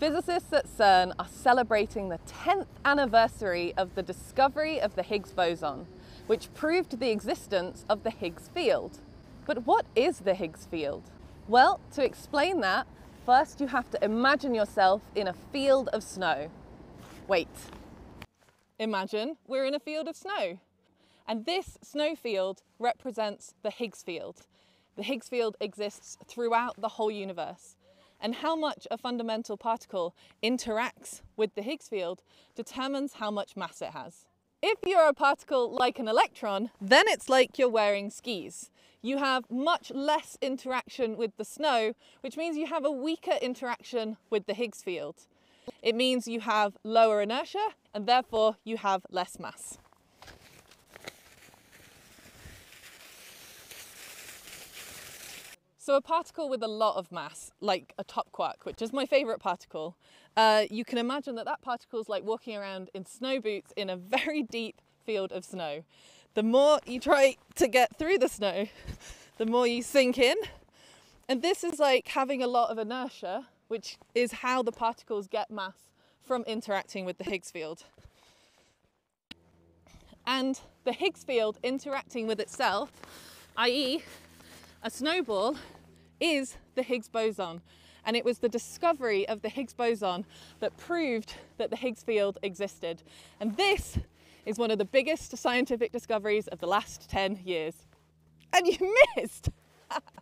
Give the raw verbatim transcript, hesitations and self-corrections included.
Physicists at CERN are celebrating the tenth anniversary of the discovery of the Higgs boson, which proved the existence of the Higgs field. But what is the Higgs field? Well, to explain that, first you have to imagine yourself in a field of snow. Wait. Imagine we're in a field of snow. And this snow field represents the Higgs field. The Higgs field exists throughout the whole universe. And how much a fundamental particle interacts with the Higgs field determines how much mass it has. If you're a particle like an electron, then it's like you're wearing skis. You have much less interaction with the snow, which means you have a weaker interaction with the Higgs field. It means you have lower inertia, and therefore you have less mass. So a particle with a lot of mass, like a top quark, which is my favourite particle, uh, you can imagine that that particle is like walking around in snow boots in a very deep field of snow. The more you try to get through the snow, the more you sink in. And this is like having a lot of inertia, which is how the particles get mass from interacting with the Higgs field. And the Higgs field interacting with itself, that is a snowball, is the Higgs boson. And it was the discovery of the Higgs boson that proved that the Higgs field existed. And this is one of the biggest scientific discoveries of the last ten years. And you missed!